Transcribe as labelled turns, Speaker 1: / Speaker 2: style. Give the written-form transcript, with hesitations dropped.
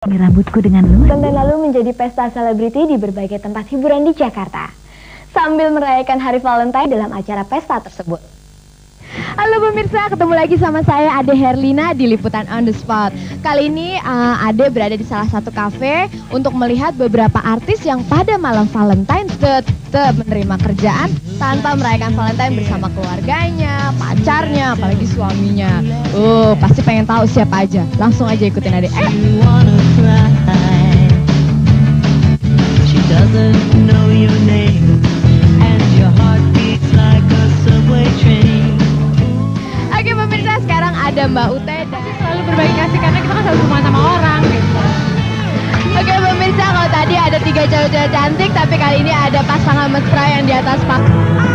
Speaker 1: Rambutku dengan luas.
Speaker 2: Konten lalu menjadi pesta selebriti di berbagai tempat hiburan di Jakarta sambil merayakan Hari Valentine dalam acara pesta tersebut. Halo pemirsa, ketemu lagi sama saya Ade Herlina di Liputan On The Spot. Kali ini Ade berada di salah satu kafe untuk melihat beberapa artis yang pada malam Valentine tetap menerima kerjaan tanpa merayakan Valentine bersama keluarganya, pacarnya, apalagi suaminya. Pasti pengen tahu siapa aja. Langsung aja ikutin Ade. Oke pemirsa, sekarang ada Mbak Ute dan
Speaker 3: Selalu berbagi kasih karena kita kan selalu hubungan sama orang gitu.
Speaker 2: Oke pemirsa, kalau tadi ada 3 cewek-cewek cantik, tapi kali ini ada pasangan mesra yang di atas panggung.